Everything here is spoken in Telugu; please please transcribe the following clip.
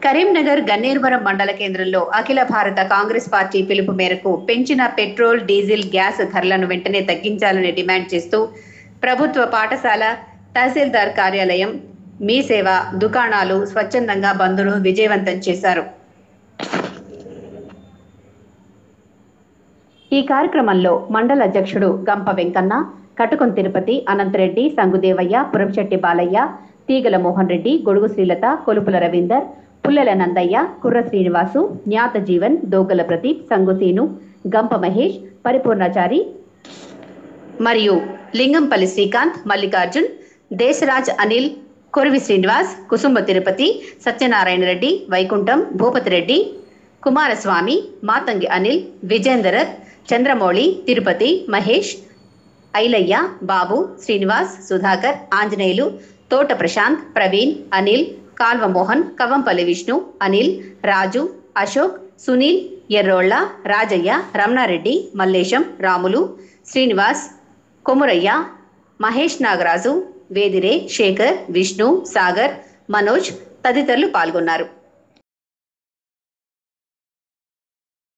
కరీంనగర్ గన్నేరువరం మండల కేంద్రంలో అఖిల భారత కాంగ్రెస్ పార్టీ పిలుపు మేరకు పెంచిన పెట్రోల్, డీజిల్, గ్యాస్ ధరలను వెంటనే తగ్గించాలని డిమాండ్ చేస్తూ ప్రభుత్వ పాఠశాల, తహసీల్దార్ కార్యాలయం, మీ సేవ దుకాణాలు స్వచ్ఛందంగా బంద్ను విజయవంతం చేశారు. ఈ కార్యక్రమంలో మండల అధ్యక్షుడు గంప వెంకన్న, కటుకొం తిరుపతి, అనంతరెడ్డి, సంగుదేవయ్య, పురంశెట్టి బాలయ్య, తీగల మోహన్ రెడ్డి, గొడుగు శ్రీలత, కొలుపుల రవీందర్, పుల్లెల నందయ్య, కుర్ర శ్రీనివాసు, జ్ఞాత జీవన్, దోగల ప్రదీప్, సంగుసీను, గంప మహేష్, పరిపూర్ణాచారి మరియు లింగంపల్లి శ్రీకాంత్, మల్లికార్జున్, దేశరాజ్ అనిల్, కొరివి శ్రీనివాస్, కుసుంబ తిరుపతి, సత్యనారాయణ రెడ్డి, వైకుంఠం, భూపతిరెడ్డి, కుమారస్వామి, మాతంగి అనిల్, విజేందరత్, చంద్రమౌళి, తిరుపతి, మహేష్, ఐలయ్య, బాబు, శ్రీనివాస్, సుధాకర్, ఆంజనేయులు, తోట ప్రశాంత్, ప్రవీణ్, అనిల్, కాల్వ మోహన్, కవంపల్లి విష్ణు, అనిల్, రాజు, అశోక్, సునీల్, ఎర్రోళ్ల, రాజయ్య, రమణారెడ్డి, మల్లేశం, రాములు, శ్రీనివాస్, కొమురయ్య, మహేష్ నాగరాజు, వేదిరే, శేఖర్, విష్ణు, సాగర్, మనోజ్ తదితరులు పాల్గొన్నారు.